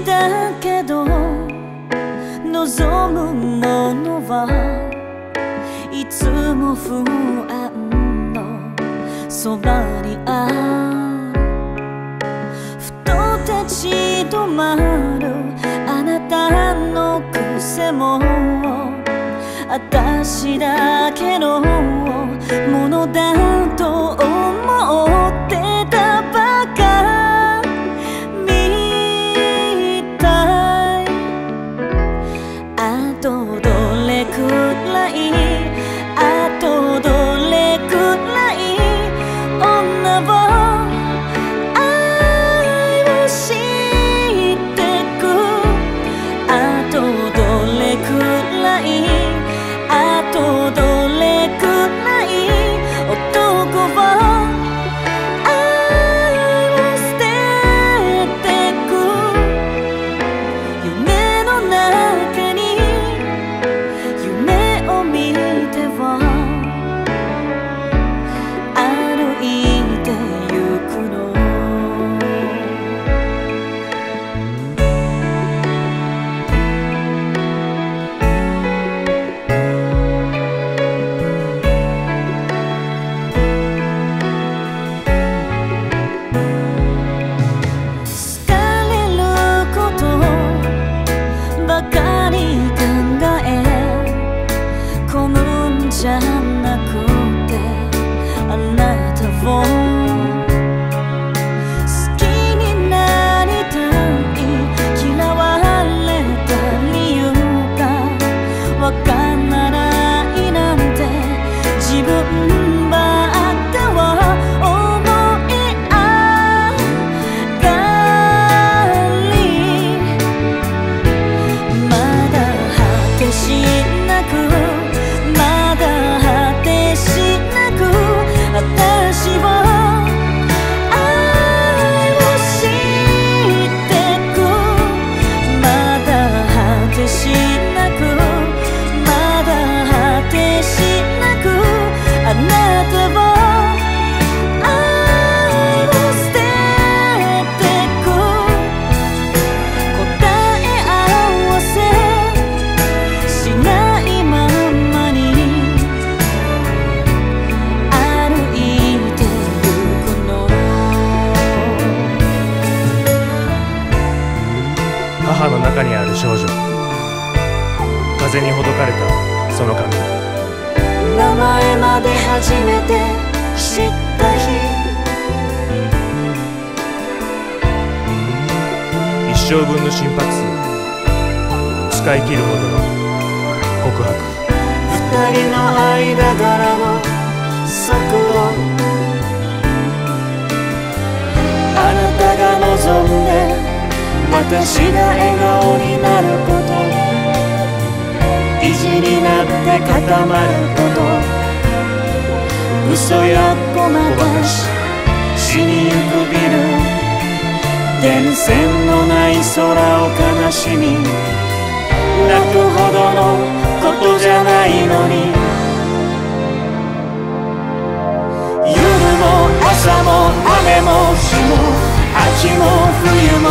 だけど望むものはいつも不安のそばにある。ふと立ち止まるあなたの癖も私だけのものだと思ってたばかみたい。あとどれくらい、あとどれくらい女を愛をしてく。あとどれくらい、あとどれくらい男は愛を捨ててく。夢の中に夢を見ては歩いてゆくの。好かれることばかり考え込むんじゃなくて、あなたを好きになりたい。嫌われた理由がわからないなんて自分ばっかは思い上がり、まだ果てしなく、まだ果てしなく私は愛をしてく。まだ果てしなく、まだ果てしなくあなたは愛を捨ててく。答え合わせしないままに歩いてゆくの。 母の中にある少女、風にほどかれたその髪。 名前まで初めて知った日、 一生分の心拍数使い切るほどの告白。 二人の間柄の速度、あなたが望んで私が笑顔になること、意地になって固まること、嘘やごまかし死にゆくビル、電線のない空を悲しみ泣くほどのことじゃないのに、夜も朝も雨も日も秋も冬